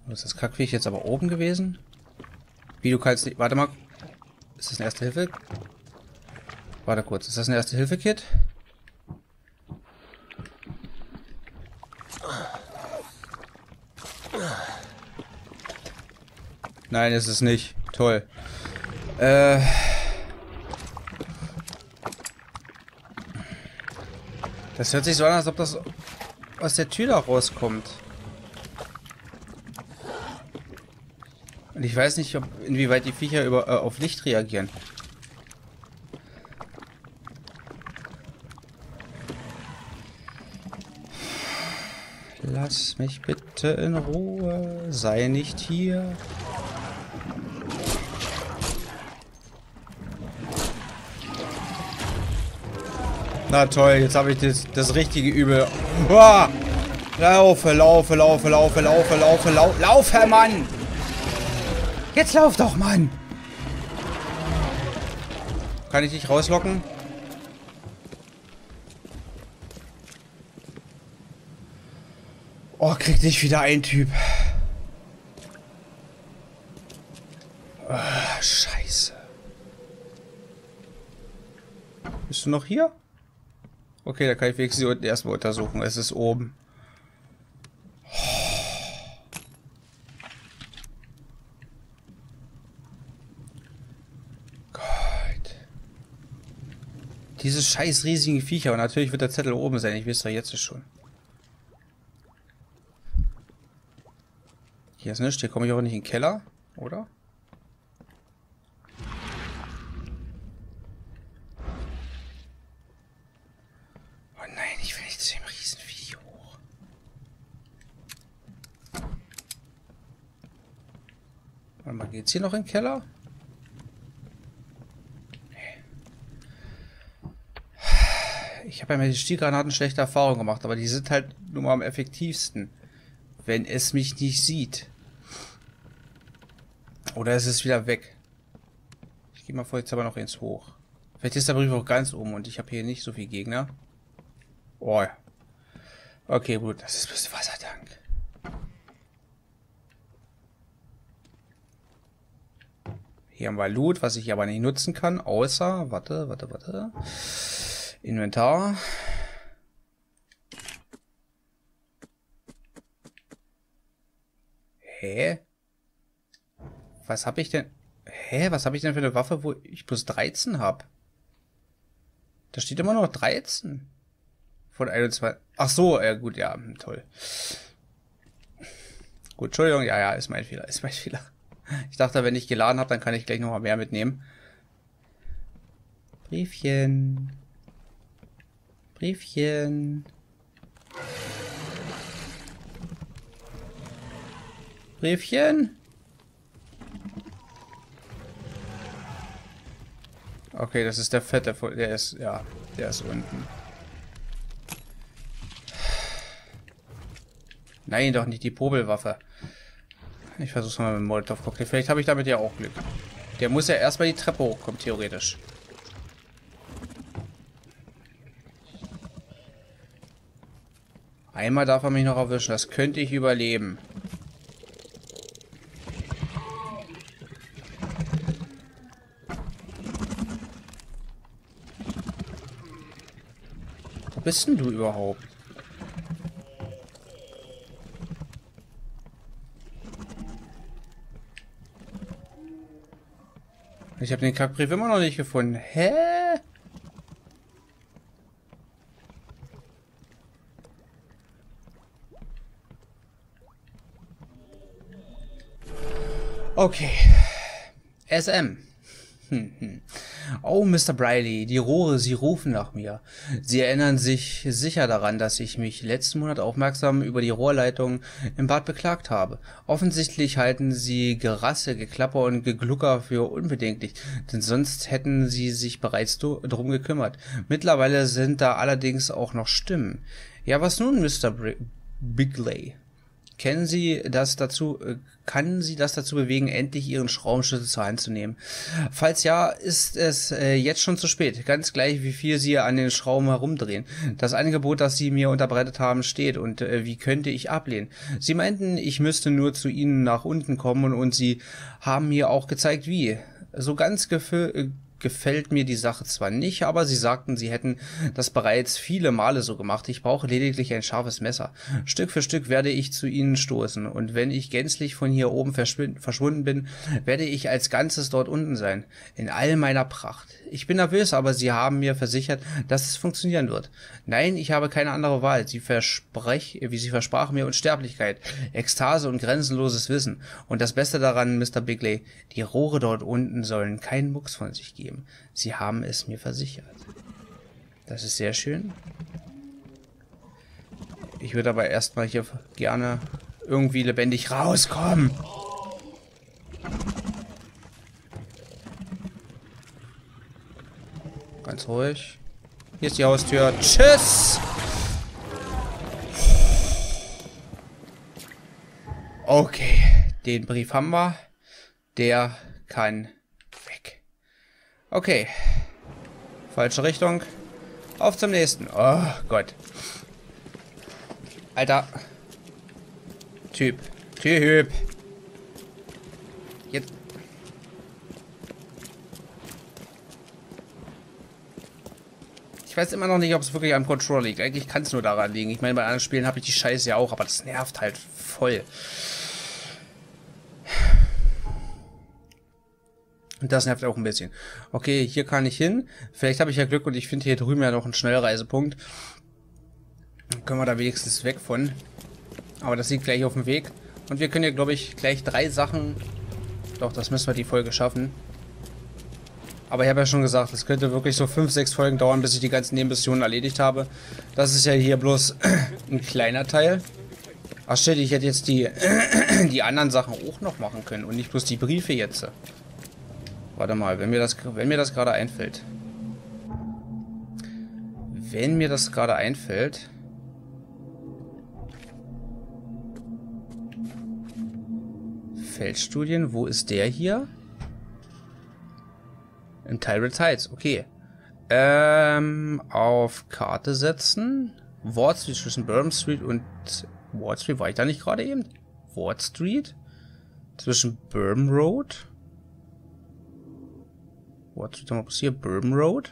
Ist das Kackviech jetzt aber oben gewesen? Wie, du kannst nicht... Warte mal. Ist das ein Erste-Hilfe? Warte kurz. Ist das ein Erste-Hilfe-Kit? Nein, ist es nicht. Toll. Das hört sich so an, als ob das aus der Tür da rauskommt. Und ich weiß nicht, inwieweit die Viecher auf Licht reagieren. Lass mich bitte in Ruhe. Sei nicht hier. Na toll, jetzt habe ich das richtige Übel. Uah! Laufe, Mann! Jetzt lauf doch, Mann! Kann ich dich rauslocken? Oh, krieg dich wieder ein Typ. Oh, Scheiße. Bist du noch hier? Okay, da kann ich wenigstens hier unten erstmal untersuchen. Es ist oben. Gott. Diese scheiß riesigen Viecher. Und natürlich wird der Zettel oben sein. Ich weiß doch jetzt schon. Hier ist nichts. Hier komme ich auch nicht in den Keller. Oder? Warte mal, geht's hier noch in den Keller? Nee. Ich habe ja mit den Stielgranaten schlechte Erfahrungen gemacht, aber die sind halt nur mal am effektivsten. Wenn es mich nicht sieht. Oder es ist wieder weg. Ich gehe mal vor, jetzt aber noch ins Hoch. Vielleicht ist der Brief auch ganz oben und ich habe hier nicht so viel Gegner. Oh ja. Okay, gut, das ist bloß Wassertank. Hier haben wir Loot, was ich aber nicht nutzen kann, außer, warte. Inventar. Hä? Was habe ich denn? Hä? Was habe ich denn für eine Waffe, wo ich plus 13 habe? Da steht immer noch 13. Von 21. Ach so, gut, ja, toll. Gut, Entschuldigung, ja, ist mein Fehler. Ich dachte, wenn ich geladen habe, dann kann ich gleich noch mal mehr mitnehmen. Briefchen. Briefchen. Briefchen. Okay, das ist der fette, der ist, ja, der ist unten. Nein, doch nicht die Popelwaffe. Ich versuch's mal mit dem Molotov-Cocktail. Vielleicht habe ich damit ja auch Glück. Der muss ja erstmal die Treppe hochkommen, theoretisch. Einmal darf er mich noch erwischen. Das könnte ich überleben. Wo bist denn du überhaupt? Ich habe den Kackbrief immer noch nicht gefunden. Hä? Okay. SM. Oh, Mr. Briley, die Rohre, sie rufen nach mir. Sie erinnern sich sicher daran, dass ich mich letzten Monat aufmerksam über die Rohrleitung im Bad beklagt habe. Offensichtlich halten sie Gerasse, Geklapper und Geglucker für unbedenklich, denn sonst hätten sie sich bereits drum gekümmert. Mittlerweile sind da allerdings auch noch Stimmen. Ja, was nun, Mr. Bigley? kann sie das dazu bewegen, endlich ihren Schraubenschlüssel zur Hand zu nehmen? Falls ja, ist es jetzt schon zu spät. Ganz gleich, wie viel Sie an den Schrauben herumdrehen. Das Angebot, das Sie mir unterbreitet haben, steht. Und wie könnte ich ablehnen? Sie meinten, ich müsste nur zu Ihnen nach unten kommen und Sie haben mir auch gezeigt, wie. So ganz gefällt mir die Sache zwar nicht, aber sie sagten, sie hätten das bereits viele Male so gemacht. Ich brauche lediglich ein scharfes Messer. Stück für Stück werde ich zu ihnen stoßen, und wenn ich gänzlich von hier oben verschwunden bin, werde ich als Ganzes dort unten sein, in all meiner Pracht. Ich bin nervös, aber sie haben mir versichert, dass es funktionieren wird. Nein, ich habe keine andere Wahl. Sie versprachen mir Unsterblichkeit, Ekstase und grenzenloses Wissen. Und das Beste daran, Mr. Bigley, die Rohre dort unten sollen keinen Mucks von sich geben. Sie haben es mir versichert. Das ist sehr schön. Ich würde aber erstmal hier gerne irgendwie lebendig rauskommen. Ganz ruhig. Hier ist die Haustür. Tschüss! Okay, den Brief haben wir. Der kann weg. Okay. Falsche Richtung. Auf zum nächsten. Oh Gott. Alter. Typ. Jetzt. Ich weiß immer noch nicht, ob es wirklich am Controller liegt. Eigentlich kann es nur daran liegen. Ich meine, bei anderen Spielen habe ich die Scheiße ja auch, aber das nervt halt voll. Und das nervt auch ein bisschen. Okay, hier kann ich hin. Vielleicht habe ich ja Glück und ich finde hier drüben ja noch einen Schnellreisepunkt. Dann können wir da wenigstens weg von. Aber das liegt gleich auf dem Weg. Und wir können ja, glaube ich, gleich 3 Sachen... Doch, das müssen wir die Folge schaffen. Aber ich habe ja schon gesagt, es könnte wirklich so 5, 6 Folgen dauern, bis ich die ganzen Nebenmissionen erledigt habe. Das ist ja hier bloß ein kleiner Teil. Ach shit, ich hätte jetzt die anderen Sachen auch noch machen können und nicht bloß die Briefe jetzt. Warte mal, wenn mir das gerade einfällt. Wenn mir das gerade einfällt... Feldstudien, wo ist der hier? In Tyrant Heights, okay. Auf Karte setzen. Ward Street zwischen Bourbon Street und... Ward Street, war ich da nicht gerade eben? Ward Street? Zwischen Bourbon Road? Ward Street, was hier? Bourbon Road?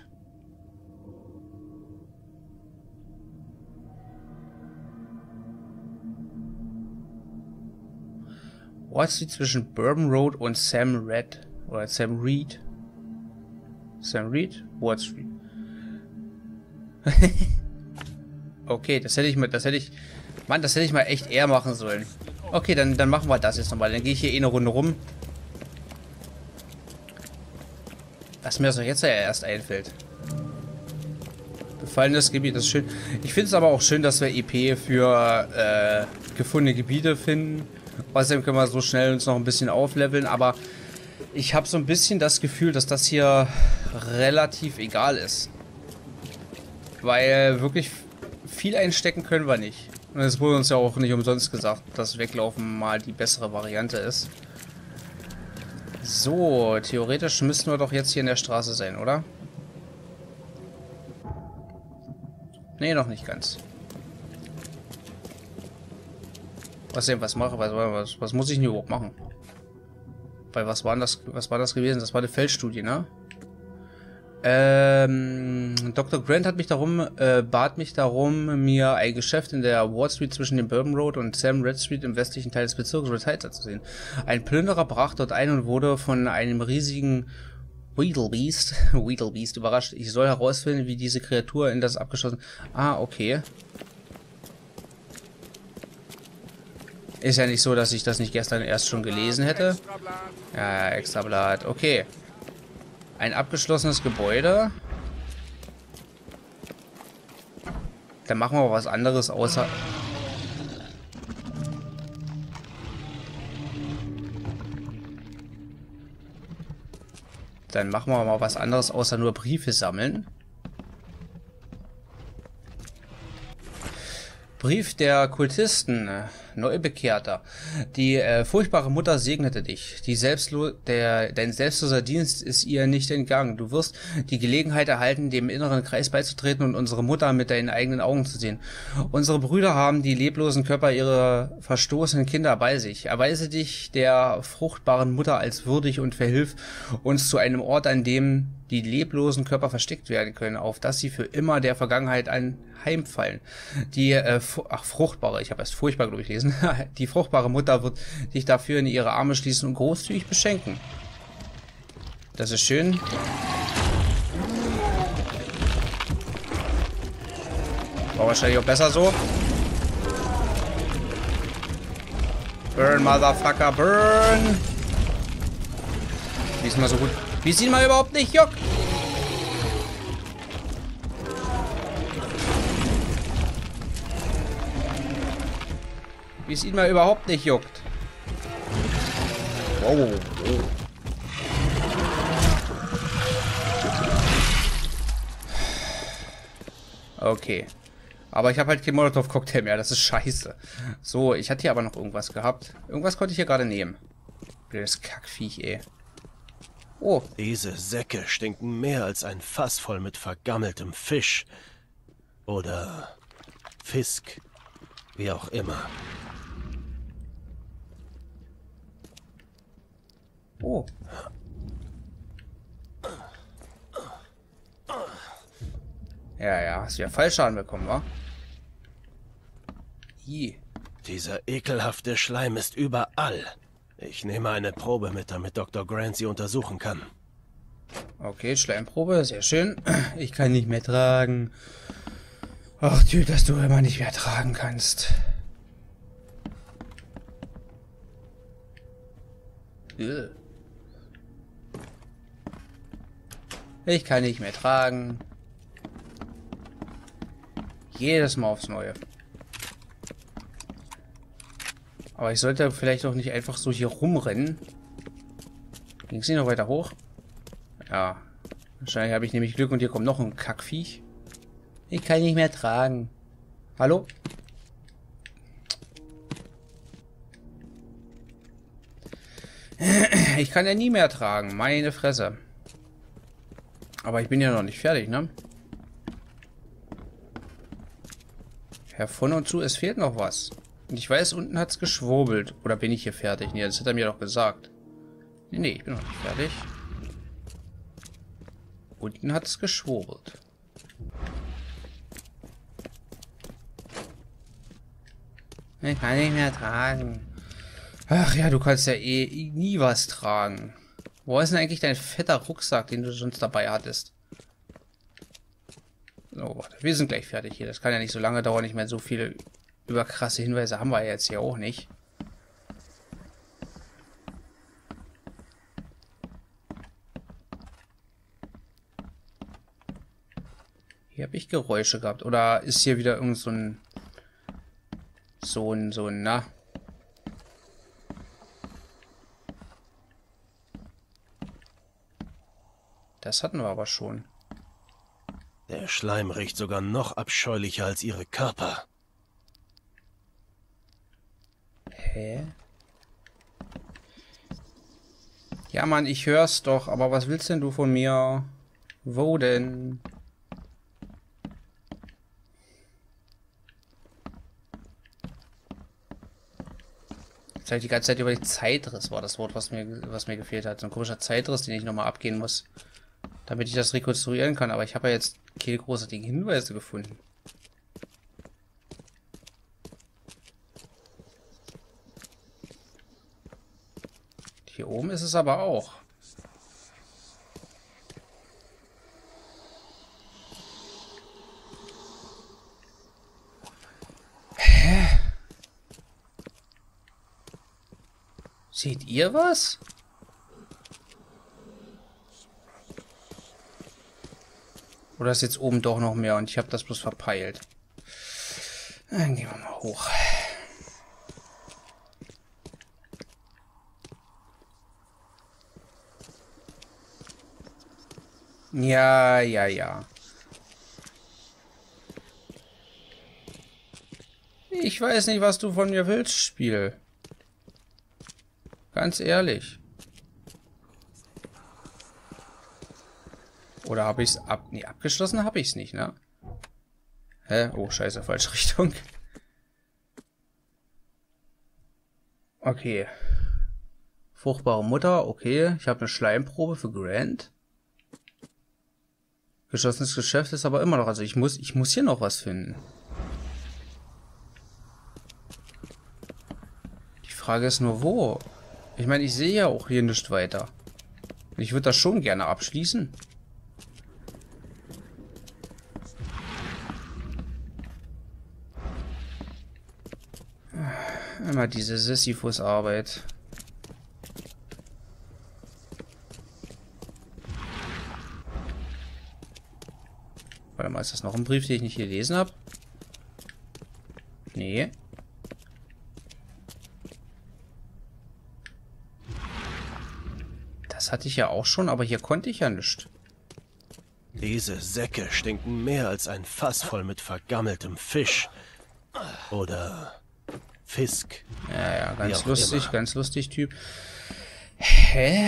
Ward Street zwischen Bourbon Road und Sam Reed? Sam Reed? Ward Street. Okay, das hätte ich mal echt eher machen sollen. Okay, dann machen wir das jetzt nochmal. Dann gehe ich hier eh eine Runde rum. Was mir das doch jetzt ja erst einfällt. Befallenes Gebiet, das ist schön. Ich finde es aber auch schön, dass wir EP für gefundene Gebiete finden. Außerdem können wir so schnell uns noch ein bisschen aufleveln, aber ich habe so ein bisschen das Gefühl, dass das hier relativ egal ist. Weil wirklich viel einstecken können wir nicht. Und es wurde uns ja auch nicht umsonst gesagt, dass Weglaufen mal die bessere Variante ist. So, theoretisch müssten wir doch jetzt hier in der Straße sein, oder? Nee, noch nicht ganz. Was mache? Was muss ich denn überhaupt machen? Weil was war das gewesen? Das war eine Feldstudie, ne? Dr. Grant hat mich bat mich darum, mir ein Geschäft in der Ward Street zwischen dem Bourbon Road und Sam Red Street im westlichen Teil des Bezirks Red Heights anzusehen. Ein Plünderer brach dort ein und wurde von einem riesigen Weedlebeast überrascht. Ich soll herausfinden, wie diese Kreatur in das abgeschossen... Ah, okay. Ist ja nicht so, dass ich das nicht gestern erst schon gelesen hätte. Ja, Extrablatt. Okay. Ein abgeschlossenes Gebäude. Dann machen wir was anderes außer... Dann machen wir mal was anderes außer nur Briefe sammeln. Brief der Kultisten. Neubekehrter. Die furchtbare Mutter segnete dich. Dein selbstloser Dienst ist ihr nicht entgangen. Du wirst die Gelegenheit erhalten, dem inneren Kreis beizutreten und unsere Mutter mit deinen eigenen Augen zu sehen. Unsere Brüder haben die leblosen Körper ihrer verstoßenen Kinder bei sich. Erweise dich der fruchtbaren Mutter als würdig und verhilf uns zu einem Ort, an dem die leblosen Körper versteckt werden können, auf dass sie für immer der Vergangenheit anheimfallen. Die fruchtbare, ich habe erst furchtbar gelesen, die fruchtbare Mutter wird dich dafür in ihre Arme schließen und großzügig beschenken. Das ist schön. War wahrscheinlich auch besser so. Burn, Motherfucker, burn! Wie ist mal so gut. Wie es ihn mal überhaupt nicht juckt. Wie es ihn mal überhaupt nicht juckt. Wow. Okay. Aber ich habe halt keinen Molotov-Cocktail mehr. Das ist scheiße. So, ich hatte hier aber noch irgendwas gehabt. Irgendwas konnte ich hier gerade nehmen. Blödes Kackviech, ey. Oh. Diese Säcke stinken mehr als ein Fass voll mit vergammeltem Fisch. Oder Fisk. Wie auch immer. Oh. Ja, hast du ja Fallschaden bekommen, wa? Hi. Dieser ekelhafte Schleim ist überall. Ich nehme eine Probe mit, damit Dr. Grant sie untersuchen kann. Okay, Schleimprobe, sehr schön. Ich kann nicht mehr tragen. Ach, Typ, dass du immer nicht mehr tragen kannst. Ich kann nicht mehr tragen. Jedes Mal aufs Neue. Aber ich sollte vielleicht auch nicht einfach so hier rumrennen. Ging es hier noch weiter hoch? Ja. Wahrscheinlich habe ich nämlich Glück und hier kommt noch ein Kackviech. Ich kann nicht mehr tragen. Hallo? Ich kann ja nie mehr tragen. Meine Fresse. Aber ich bin ja noch nicht fertig, ne? Herr von und zu, es fehlt noch was. Und ich weiß, unten hat es geschwurbelt. Oder bin ich hier fertig? Nee, das hat er mir doch gesagt. Nee, ich bin noch nicht fertig. Unten hat es geschwurbelt. Ich kann nicht mehr tragen. Ach ja, du kannst ja eh nie was tragen. Wo ist denn eigentlich dein fetter Rucksack, den du sonst dabei hattest? So, warte, wir sind gleich fertig hier. Das kann ja nicht so lange dauern. Ich meine, so viele überkrasse Hinweise haben wir jetzt hier auch nicht. Hier habe ich Geräusche gehabt. Oder ist hier wieder irgend so ein, na? Das hatten wir aber schon. Der Schleim riecht sogar noch abscheulicher als ihre Körper. Hä? Ja, Mann, ich hör's doch, aber was willst denn du von mir? Wo denn? Jetzt habe ich die ganze Zeit über die Zeitriss war das Wort, was mir gefehlt hat. So ein komischer Zeitriss, den ich nochmal abgehen muss, damit ich das rekonstruieren kann. Aber ich habe ja jetzt keine großartigen Hinweise gefunden. Hier oben ist es aber auch. Hä? Seht ihr was? Oder ist jetzt oben doch noch mehr und ich habe das bloß verpeilt? Dann gehen wir mal hoch. Ja. Ich weiß nicht, was du von mir willst, Spiel. Ganz ehrlich. Oder habe ich es nee, abgeschlossen habe ich es nicht, ne? Hä? Oh, scheiße, falsche Richtung. Okay. Fruchtbare Mutter, okay. Ich habe eine Schleimprobe für Grant. Geschlossenes Geschäft ist aber immer noch, also ich muss hier noch was finden. Die Frage ist nur, wo? Ich meine, ich sehe ja auch hier nichts weiter. Ich würde das schon gerne abschließen. Immer diese Sisyphus-Arbeit. Warte mal, ist das noch ein Brief, den ich nicht gelesen habe? Nee. Das hatte ich ja auch schon, aber hier konnte ich ja nicht. Diese Säcke stinken mehr als ein Fass voll mit vergammeltem Fisch. Oder Fisk. Ja, Wie auch immer. ganz lustig, Typ. Hä?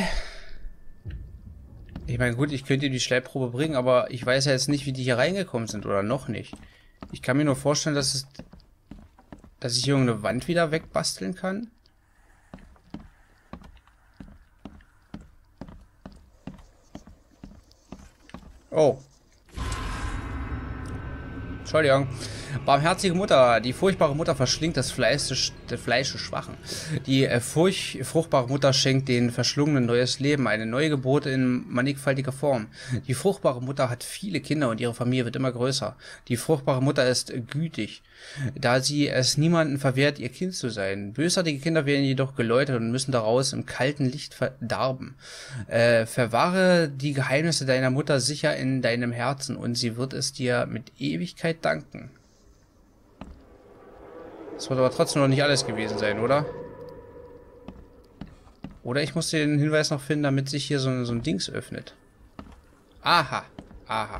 Ich meine, gut, ich könnte die Schleimprobe bringen, aber ich weiß ja jetzt nicht, wie die hier reingekommen sind oder noch nicht. Ich kann mir nur vorstellen, dass ich hier irgendeine Wand wieder wegbasteln kann. Oh. Entschuldigung. Barmherzige Mutter. Die furchtbare Mutter verschlingt das Fleisch des Schwachen. Die fruchtbare Mutter schenkt den Verschlungenen neues Leben, eine neue Geburt in mannigfaltiger Form. Die fruchtbare Mutter hat viele Kinder und ihre Familie wird immer größer. Die fruchtbare Mutter ist gütig, da sie es niemandem verwehrt, ihr Kind zu sein. Bösartige Kinder werden jedoch geläutert und müssen daraus im kalten Licht verdarben. Verwahre die Geheimnisse deiner Mutter sicher in deinem Herzen und sie wird es dir mit Ewigkeit danken. Das wird aber trotzdem noch nicht alles gewesen sein, oder? Oder ich muss den Hinweis noch finden, damit sich hier so ein Dings öffnet. Aha. Aha.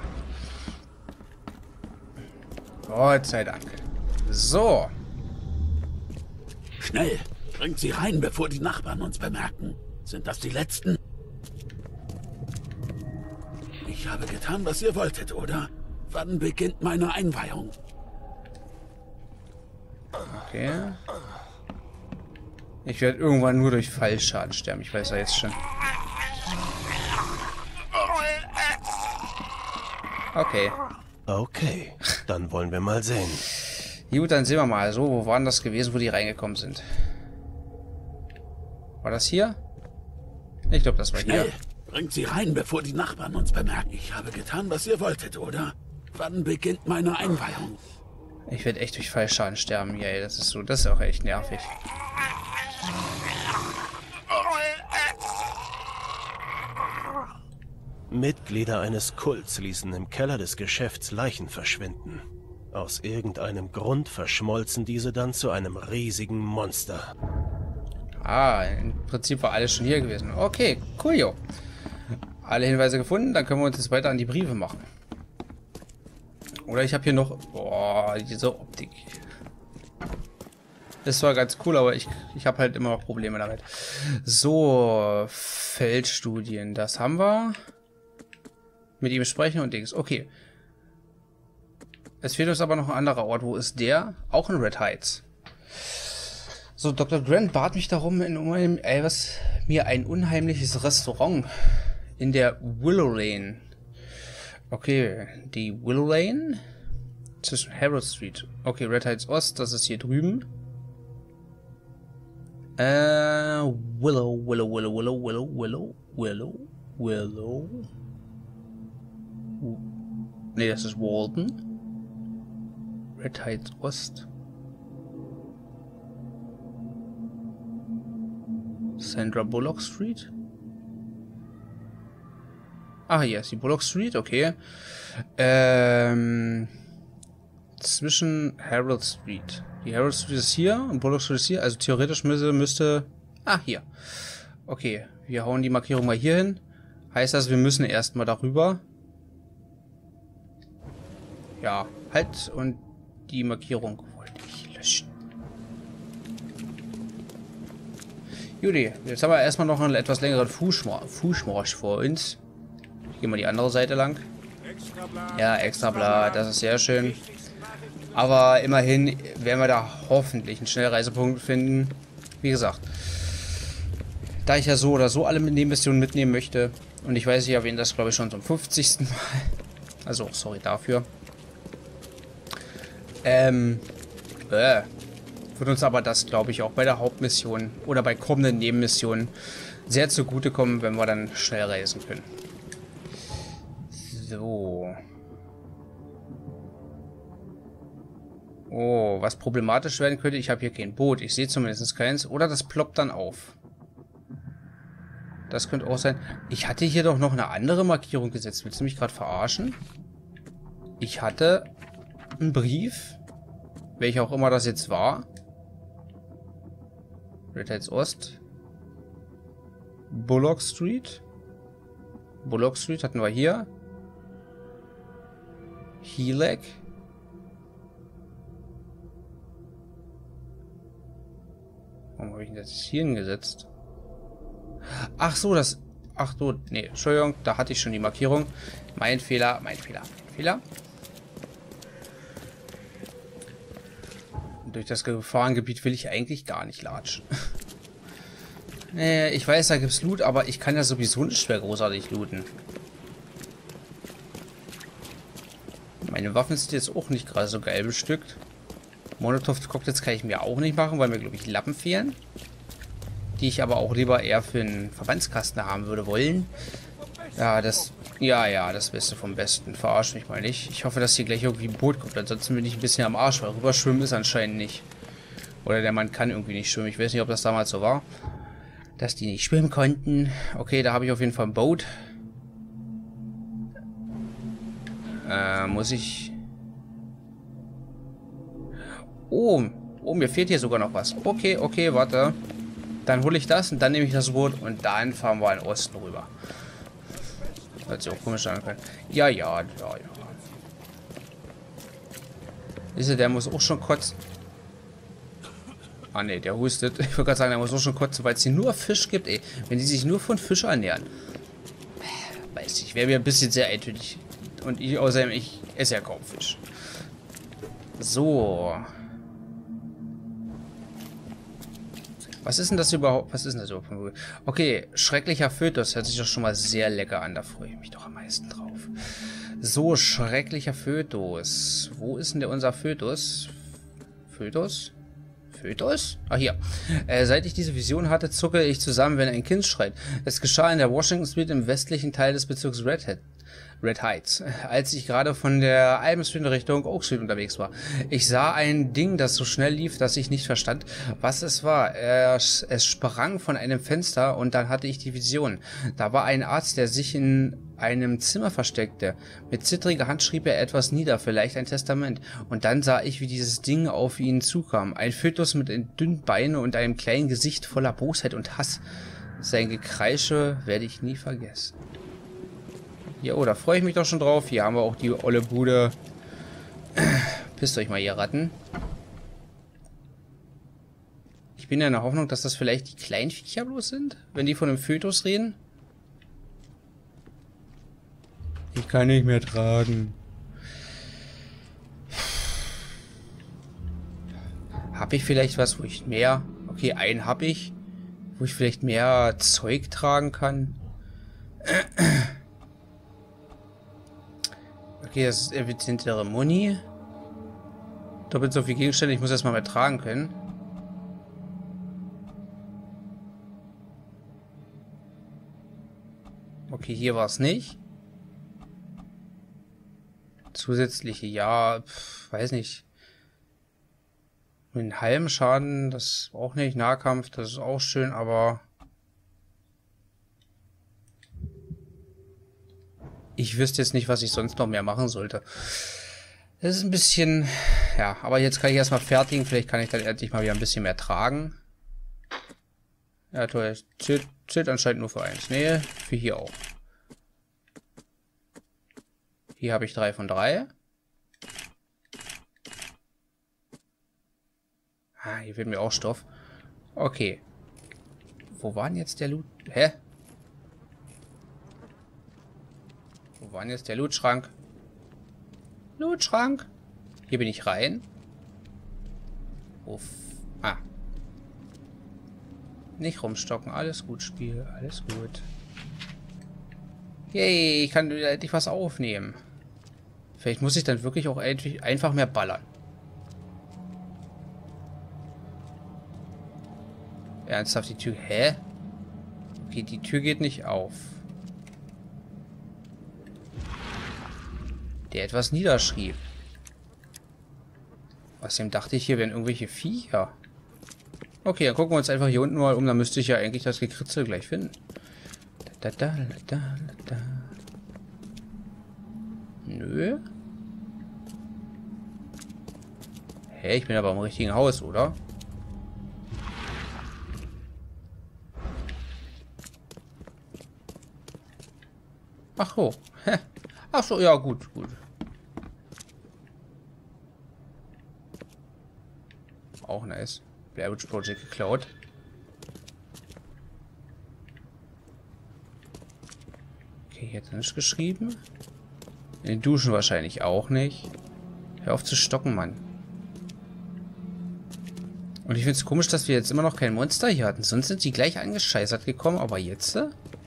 Gott sei Dank. So. Schnell, bringt sie rein, bevor die Nachbarn uns bemerken. Sind das die Letzten? Ich habe getan, was ihr wolltet, oder? Wann beginnt meine Einweihung? Okay. Ich werde irgendwann nur durch Fallschaden sterben. Ich weiß ja jetzt schon. Okay. Okay, dann wollen wir mal sehen. Gut, dann sehen wir mal. So, wo waren das gewesen, wo die reingekommen sind? War das hier? Ich glaube, das war Schnell, hier. bringt sie rein, bevor die Nachbarn uns bemerken. Ich habe getan, was ihr wolltet, oder? Wann beginnt meine Einweihung? Ich werde echt durch Fallschaden sterben. Ja, das ist auch echt nervig. Mitglieder eines Kults ließen im Keller des Geschäfts Leichen verschwinden. Aus irgendeinem Grund verschmolzen diese dann zu einem riesigen Monster. Ah, im Prinzip war alles schon hier gewesen. Okay, coolio. Alle Hinweise gefunden, dann können wir uns jetzt weiter an die Briefe machen. Oder ich habe hier noch... Boah, diese Optik. Das war ganz cool, aber ich habe halt immer noch Probleme damit. So, Feldstudien, das haben wir. Mit ihm sprechen und Dings. Okay. Es fehlt uns aber noch ein anderer Ort. Wo ist der? Auch in Red Heights. So, Dr. Grant bat mich darum, mir ein unheimliches Restaurant in der Willow Lane. Okay, die Willow Lane zwischen Harold Street. Okay, Red Heights Ost, das ist hier drüben. Willow. Ne, das ist Walden. Red Heights Ost. Sandra Bullock Street. Ah, hier ist die Bullock Street, okay. Zwischen Harold Street. Die Harold Street ist hier und Bullock Street ist hier. Also theoretisch müsste... Ah, hier. Okay, wir hauen die Markierung mal hier hin. Heißt das, wir müssen erstmal darüber. Ja, halt. Und die Markierung wollte ich löschen. Judy, jetzt haben wir erstmal noch einen etwas längeren Fußmarsch vor uns. Ich gehe mal die andere Seite lang. Ja, extra bla, das ist sehr schön. Aber immerhin werden wir da hoffentlich einen Schnellreisepunkt finden. Wie gesagt, da ich ja so oder so alle Nebenmissionen mitnehmen möchte, und ich weiß, ich erwähne das, glaube ich, schon zum 50. Mal. Also, sorry dafür. Wird uns aber das, glaube ich, auch bei der Hauptmission oder bei kommenden Nebenmissionen sehr zugutekommen, wenn wir dann schnell reisen können. So. Oh, was problematisch werden könnte, ich habe hier kein Boot. Ich sehe zumindest keins. Oder das ploppt dann auf. Das könnte auch sein. Ich hatte hier doch noch eine andere Markierung gesetzt. Willst du mich gerade verarschen? Ich hatte einen Brief. Welcher auch immer das jetzt war. Red Heights Ost. Bullock Street. Bullock Street hatten wir hier. Helek. Warum habe ich denn das hier hingesetzt? Ach so, das... Ach du, nee, Entschuldigung, da hatte ich schon die Markierung. Mein Fehler, mein Fehler, mein Fehler. Durch das Gefahrengebiet will ich eigentlich gar nicht latschen. Nee, ich weiß, da gibt's Loot, aber ich kann ja sowieso nicht schwer großartig looten. Meine Waffen sind jetzt auch nicht gerade so geil bestückt. Molotov-Cocktails kann ich mir auch nicht machen, weil mir, glaube ich, Lappen fehlen. Die ich aber auch lieber eher für einen Verbandskasten haben würde wollen. Ja, das... Ja, das Beste vom Besten. Verarsch mich mal nicht. Ich hoffe, dass hier gleich irgendwie ein Boot kommt. Ansonsten bin ich ein bisschen am Arsch, weil rüberschwimmen ist anscheinend nicht. Oder der Mann kann irgendwie nicht schwimmen. Ich weiß nicht, ob das damals so war. Dass die nicht schwimmen konnten. Okay, da habe ich auf jeden Fall ein Boot. Muss ich... Oh, mir fehlt hier sogar noch was. Okay, warte. Dann hole ich das und dann nehme ich das Boot und dann fahren wir in den Osten rüber. Hört sich auch komisch an. Ja. Ist der muss auch schon kotzen. Ah ne, der hustet. Ich wollte gerade sagen, der muss auch schon kotzen, weil es hier nur Fisch gibt, ey. Wenn die sich nur von Fisch ernähren. Weiß ich, wäre mir ein bisschen sehr eintönig. Und außerdem, ich esse ja kaum Fisch. So. Was ist denn das überhaupt? Okay, schrecklicher Fötus. Hört sich doch schon mal sehr lecker an. Da freue ich mich doch am meisten drauf. So, schrecklicher Fötus. Wo ist denn unser Fötus? Fötus? Ah, hier. Seit ich diese Vision hatte, zucke ich zusammen, wenn ein Kind schreit. Es geschah in der Washington Street im westlichen Teil des Bezirks Red Heights, als ich gerade von der Alben Street in Richtung Oak Street unterwegs war. Ich sah ein Ding, das so schnell lief, dass ich nicht verstand, was es war. Es sprang von einem Fenster und dann hatte ich die Vision. Da war ein Arzt, der sich in einem Zimmer versteckte. Mit zittriger Hand schrieb er etwas nieder, vielleicht ein Testament. Und dann sah ich, wie dieses Ding auf ihn zukam. Ein Fötus mit dünnen Beinen und einem kleinen Gesicht voller Bosheit und Hass. Sein Gekreische werde ich nie vergessen. Ja, oh, da freue ich mich doch schon drauf. Hier haben wir auch die olle Bude. Pisst euch mal, ihr Ratten. Ich bin ja in der Hoffnung, dass das vielleicht die kleinen Viecher bloß sind, wenn die von einem Fötus reden. Ich kann nicht mehr tragen. Habe ich vielleicht was, wo ich mehr... Okay, einen habe ich. Wo ich vielleicht mehr Zeug tragen kann. Okay, das ist effizientere Muni. Doppelt so viel Gegenstände, ich muss erstmal mehr tragen können. Okay, hier war es nicht. Zusätzliche, ja, weiß nicht. Mit einem halben Schaden, das auch nicht. Nahkampf, das ist auch schön, aber... Ich wüsste jetzt nicht, was ich sonst noch mehr machen sollte. Das ist ein bisschen... Ja, aber jetzt kann ich erstmal fertigen. Vielleicht kann ich dann endlich mal wieder ein bisschen mehr tragen. Ja, toll. Zählt anscheinend nur für eins. Nee, für hier auch. Hier habe ich 3 von 3. Ah, hier fehlt mir auch Stoff. Okay. Wo war denn jetzt der Loot? Hä? Wo war denn jetzt der Lootschrank? Lootschrank? Hier bin ich rein. Uff. Ah. Nicht rumstocken. Alles gut, Spiel. Alles gut. Yay, ich kann wieder endlich was aufnehmen. Vielleicht muss ich dann wirklich auch einfach mehr ballern. Ernsthaft, die Tür... Hä? Okay, die Tür geht nicht auf. Der etwas niederschrieb. Außerdem dachte ich, hier wären irgendwelche Viecher. Okay, dann gucken wir uns einfach hier unten mal um. Dann müsste ich ja eigentlich das Gekritzel gleich finden. Nö. Hä, ich bin aber im richtigen Haus, oder? Ach so. Ach so, ja, gut, gut. Auch nice. Blair Witch Project geklaut. Okay, hier hat er nicht geschrieben. In den Duschen wahrscheinlich auch nicht. Hör auf zu stocken, Mann. Und ich finde es komisch, dass wir jetzt immer noch kein Monster hier hatten. Sonst sind die gleich angescheißert gekommen, aber jetzt?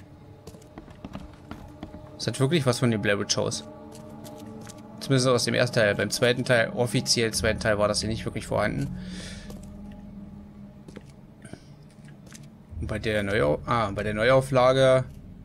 Das hat wirklich was von den Blair Witch Shows. Zumindest aus dem ersten Teil. Beim zweiten Teil, offiziell zweiten Teil, war das hier nicht wirklich vorhanden. Und bei der Neuauflage...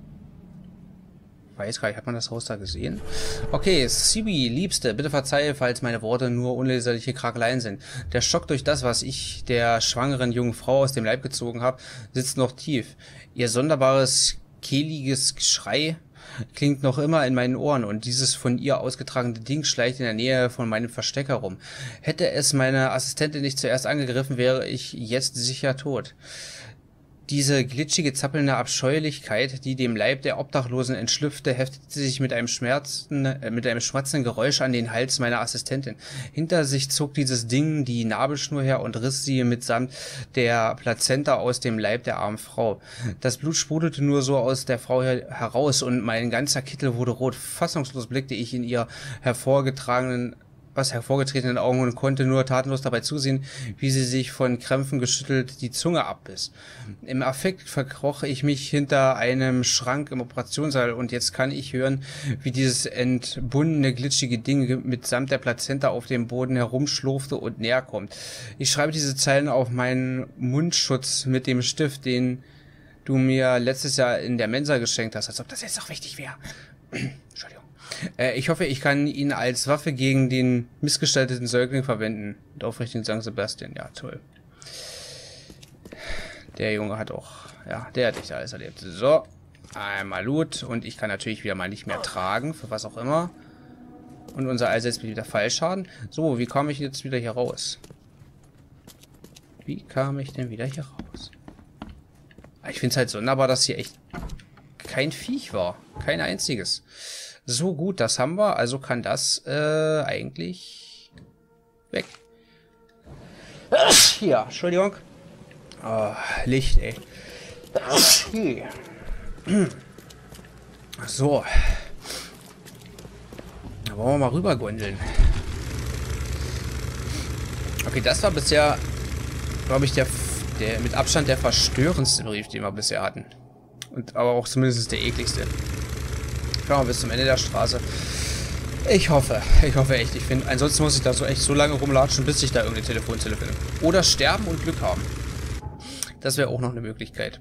Weiß gar nicht, hat man das Haus da gesehen? Okay, Sibi, Liebste, bitte verzeihe, falls meine Worte nur unleserliche Krakeleien sind. Der Schock durch das, was ich der schwangeren jungen Frau aus dem Leib gezogen habe, sitzt noch tief. Ihr sonderbares, kehliges Geschrei klingt noch immer in meinen Ohren und dieses von ihr ausgetragene Ding schleicht in der Nähe von meinem Versteck herum. Hätte es meine Assistentin nicht zuerst angegriffen, wäre ich jetzt sicher tot. Diese glitschige, zappelnde Abscheulichkeit, die dem Leib der Obdachlosen entschlüpfte, heftete sich mit einem schmatzenden Geräusch an den Hals meiner Assistentin. Hinter sich zog dieses Ding die Nabelschnur her und riss sie mitsamt der Plazenta aus dem Leib der armen Frau. Das Blut sprudelte nur so aus der Frau heraus und mein ganzer Kittel wurde rot. Fassungslos blickte ich in ihr hervorgetretenen Augen und konnte nur tatenlos dabei zusehen, wie sie sich von Krämpfen geschüttelt die Zunge abbiss. Im Affekt verkroch ich mich hinter einem Schrank im Operationssaal und jetzt kann ich hören, wie dieses entbundene, glitschige Ding mitsamt der Plazenta auf dem Boden herumschlurfte und näher kommt. Ich schreibe diese Zeilen auf meinen Mundschutz mit dem Stift, den du mir letztes Jahr in der Mensa geschenkt hast, als ob das jetzt auch wichtig wäre. Entschuldigung. Ich hoffe, ich kann ihn als Waffe gegen den missgestalteten Säugling verwenden. Mit aufrichtigen St. Sebastian. Ja, toll. Der Junge hat auch... Ja, der hat echt alles erlebt. So. Einmal Loot. Und ich kann natürlich wieder mal nicht mehr tragen. Für was auch immer. Und unser allseits wieder Fallschaden. So, wie komme ich jetzt wieder hier raus? Wie kam ich denn wieder hier raus? Ich finde es halt sonderbar, dass hier echt kein Viech war. Kein einziges. So, gut, das haben wir. Also kann das eigentlich weg. Hier, Entschuldigung. Oh, Licht, ey. So. Da wollen wir mal rüber gondeln. Okay, das war bisher, glaube ich, der mit Abstand der verstörendste Brief, den wir bisher hatten. Und aber auch zumindest der ekligste. Schauen wir bis zum Ende der Straße. Ich hoffe echt. Ich finde, ansonsten muss ich da so echt so lange rumlatschen, bis ich da irgendeine Telefonzelle finde. Oder sterben und Glück haben. Das wäre auch noch eine Möglichkeit.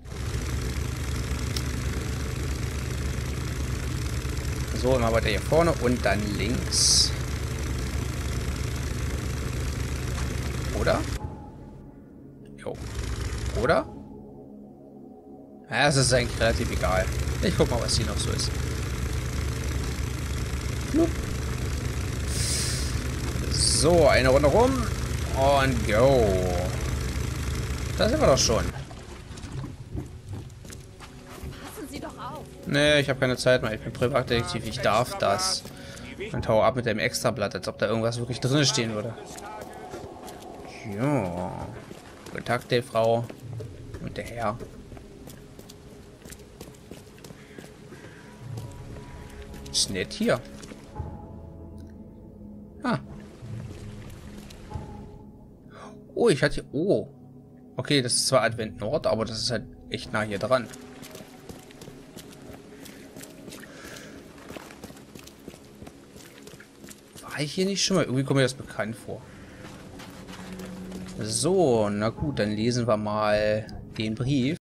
So, immer weiter hier vorne und dann links. Oder? Jo. Oder? Ja, es ist eigentlich relativ egal. Ich guck mal, was hier noch so ist. So, eine Runde rum und go. Da sind wir doch schon. Passen Sie doch auf. Nee, ich habe keine Zeit mehr. Ich bin Privatdetektiv. Ich darf das. Und hau ab mit dem Extrablatt, als ob da irgendwas wirklich drin stehen würde. Ja. Guten Tag, die Frau und der Herr. Ist nett hier. Ah. Oh, ich hatte... Oh. Okay, das ist zwar Advent Nord, aber das ist halt echt nah hier dran. War ich hier nicht schon mal? Irgendwie kommt mir das bekannt vor. So, na gut, dann lesen wir mal den Brief.